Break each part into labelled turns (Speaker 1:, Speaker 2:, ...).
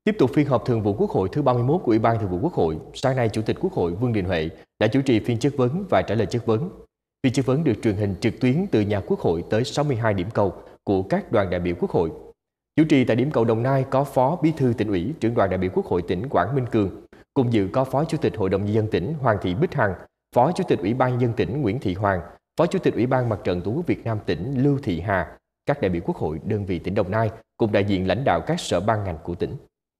Speaker 1: Tiếp tục phiên họp Thường vụ Quốc hội thứ 31 của Ủy ban Thường vụ Quốc hội, sáng nay Chủ tịch Quốc hội Vương Đình Huệ đã chủ trì phiên chất vấn và trả lời chất vấn. Phiên chất vấn được truyền hình trực tuyến từ nhà Quốc hội tới 62 điểm cầu của các đoàn đại biểu Quốc hội. Chủ trì tại điểm cầu Đồng Nai có Phó Bí thư Tỉnh ủy, Trưởng đoàn đại biểu Quốc hội tỉnh Quảng Minh Cường, cùng dự có Phó Chủ tịch Hội đồng nhân dân tỉnh Hoàng Thị Bích Hằng, Phó Chủ tịch Ủy ban nhân dân tỉnh Nguyễn Thị Hoàng, Phó Chủ tịch Ủy ban Mặt trận Tổ quốc Việt Nam tỉnh Lưu Thị Hà, các đại biểu Quốc hội đơn vị tỉnh Đồng Nai cùng đại diện lãnh đạo các sở ban ngành của tỉnh.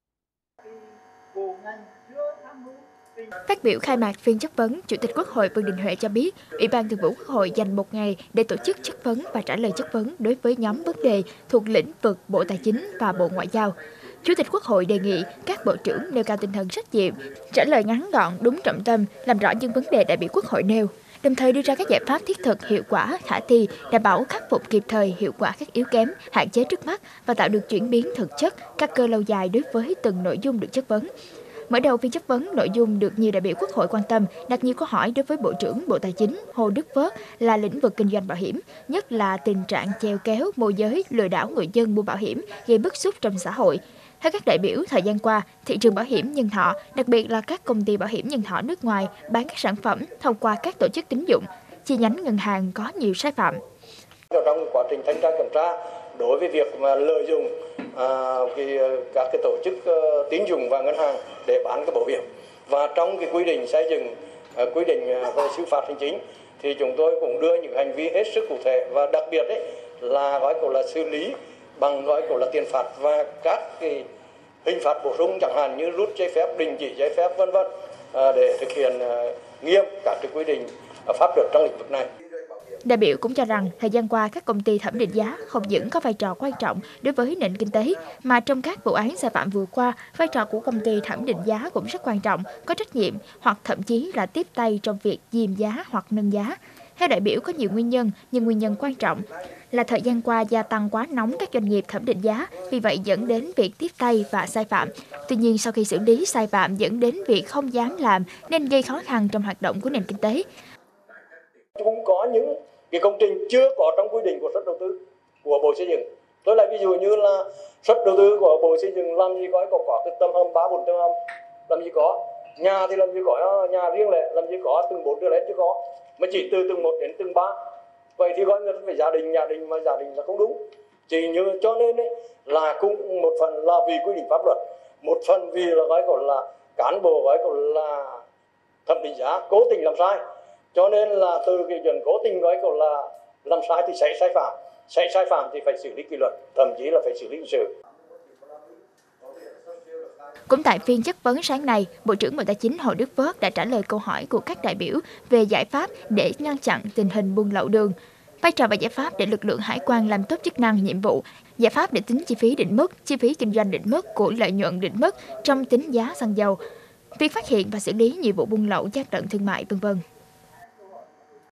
Speaker 2: Phát biểu khai mạc phiên chất vấn, Chủ tịch Quốc hội Vương Đình Huệ cho biết, Ủy ban Thường vụ Quốc hội dành một ngày để tổ chức chất vấn và trả lời chất vấn đối với nhóm vấn đề thuộc lĩnh vực Bộ Tài chính và Bộ Ngoại giao. Chủ tịch Quốc hội đề nghị các bộ trưởng nêu cao tinh thần trách nhiệm, trả lời ngắn gọn, đúng trọng tâm, làm rõ những vấn đề đại biểu Quốc hội nêu, đồng thời đưa ra các giải pháp thiết thực, hiệu quả, khả thi, đảm bảo khắc phục kịp thời, hiệu quả các yếu kém, hạn chế trước mắt và tạo được chuyển biến thực chất, các cơ lâu dài đối với từng nội dung được chất vấn. Mở đầu phiên chất vấn, nội dung được nhiều đại biểu Quốc hội quan tâm, đặt nhiều câu hỏi đối với Bộ trưởng Bộ Tài chính Hồ Đức Phước là lĩnh vực kinh doanh bảo hiểm, nhất là tình trạng chèo kéo, môi giới, lừa đảo người dân mua bảo hiểm gây bức xúc trong xã hội. Theo các đại biểu, thời gian qua, thị trường bảo hiểm nhân thọ, đặc biệt là các công ty bảo hiểm nhân thọ nước ngoài bán các sản phẩm thông qua các tổ chức tín dụng, chi nhánh ngân hàng có nhiều sai phạm.
Speaker 3: Trong quá trình thanh tra kiểm tra, đối với việc mà lợi dụng các cái tổ chức tín dụng và ngân hàng để bán cái bảo hiểm, và trong cái quy định xây dựng quy định về xử phạt hành chính thì chúng tôi cũng đưa những hành vi hết sức cụ thể, và đặc biệt đấy là gói là xử lý bằng gói là tiền phạt và các cái hình phạt bổ sung, chẳng hạn như rút giấy phép, đình chỉ giấy phép, vân vân, để thực hiện nghiêm các cái quy định pháp luật trong lĩnh vực này.
Speaker 2: Đại biểu cũng cho rằng, thời gian qua các công ty thẩm định giá không những có vai trò quan trọng đối với nền kinh tế, mà trong các vụ án sai phạm vừa qua, vai trò của công ty thẩm định giá cũng rất quan trọng, có trách nhiệm hoặc thậm chí là tiếp tay trong việc diêm giá hoặc nâng giá. Theo đại biểu có nhiều nguyên nhân, nhưng nguyên nhân quan trọng là thời gian qua gia tăng quá nóng các doanh nghiệp thẩm định giá, vì vậy dẫn đến việc tiếp tay và sai phạm. Tuy nhiên, sau khi xử lý sai phạm dẫn đến việc không dám làm nên gây khó khăn trong hoạt động của nền kinh tế.
Speaker 3: Cũng có những cái công trình chưa có trong quy định của suất đầu tư của Bộ Xây dựng. Tôi lấy ví dụ như là suất đầu tư của Bộ Xây dựng làm gì có cái tầng hầm 3-4 tầng hầm, làm gì có nhà thì làm gì có nhà riêng lẻ, làm gì có từng 4 trở lên chứ có, mà chỉ từ tầng 1 đến tầng 3. Vậy thì gọi người ta phải nhà đình mà gia đình là không đúng. Chỉ như cho nên ấy, là cũng một phần là vì quy định pháp luật, một phần vì là là cán bộ là thẩm định giá cố tình làm sai. Cho nên là từ cái chuyện cố tình là làm sai thì sẽ sai phạm thì phải xử lý kỷ luật, thậm chí là phải xử lý hình sự.
Speaker 2: Cũng tại phiên chất vấn sáng nay, Bộ trưởng Bộ Tài chính Hồ Đức Phước đã trả lời câu hỏi của các đại biểu về giải pháp để ngăn chặn tình hình buôn lậu đường, vai trò và giải pháp để lực lượng hải quan làm tốt chức năng nhiệm vụ, giải pháp để tính chi phí định mức, chi phí kinh doanh định mức của lợi nhuận định mức trong tính giá xăng dầu, việc phát hiện và xử lý nhiều vụ buôn lậu gian lận thương mại, v.v.